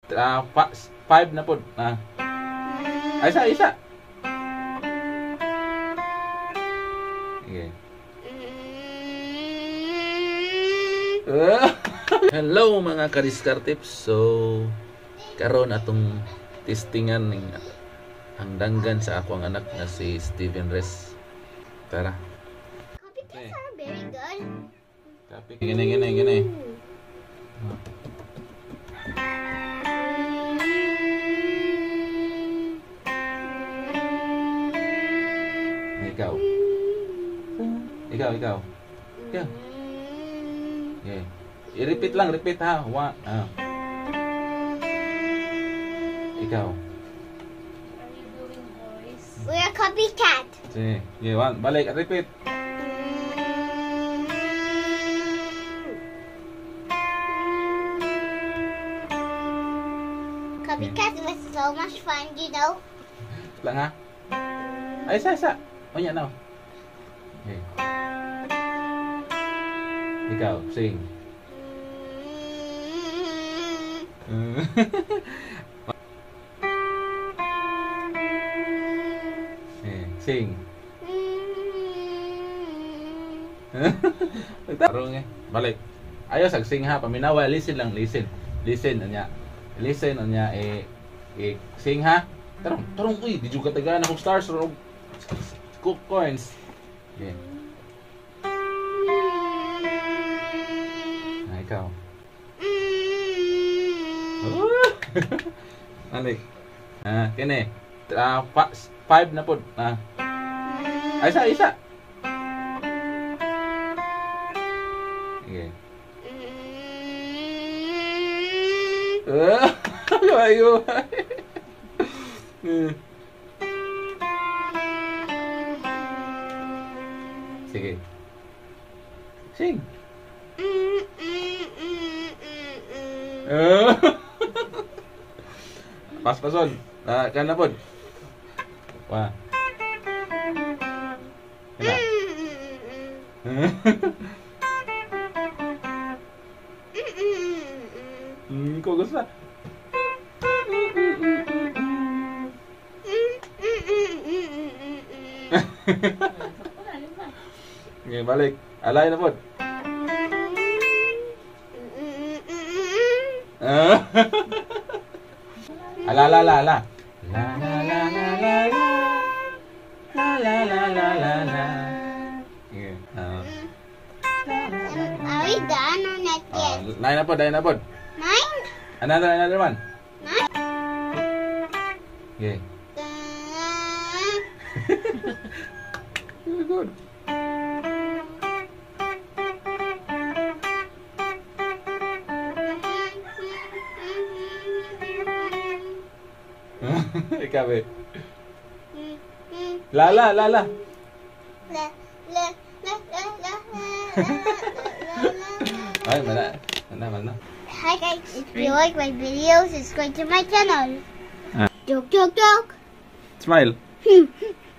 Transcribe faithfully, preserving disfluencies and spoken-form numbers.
Uh, five na po. Ah. Ay, isa, isa. Okay. Hello mga kadiskartips. So, karon atong testingan ning ang danggan sa ako ang anak na si Steven Rhys. Tara. Copycats are very good. Copy. Gini, gini, gini. Ikaw. Ikaw, ikaw. Ikaw. Okay. I-repeat lang, repeat ha. One, ah. Ikaw. Are you doing voice? We're a copycat. Sige. Okay, one. Balik, repeat. Copycat was so much fun, you know. Lang ha. Ay, isa, isa. O yan, no. Okay. Ikaw, sing. Eh, sing. Tarong eh. Balik. Ayaw sag sing ha, paminawa, listen lang, listen. Listen anya. Listen anya eh eh sing ha. Tarong, tarong uy, di juga tagaan akong stars or cook coins. Okay. Ah, ikaw. Alik. Ah, kini. Ah, five na po. Ah. Ay, isa, isa. Okay. Ah, ayo. Sige. Sing. Ah. Pas-pason. Ah, kan na pod. Wah. Kena. Hmm, kok gusto? Okay, balik. Alay na pod. Ah. La la la la. La la la la la la. La la la la la la. Yeah. Uh. Are we done or not yet? Uh, nine na po, nine na po. Nine? Another, another one. Nine? Okay. Very good. Ikaw eh. La la la la. La la la la la la. Ay, mana. Mana, mana. Hi guys, if you like my videos, subscribe to my channel. Ah. Joke, joke, joke. Smile.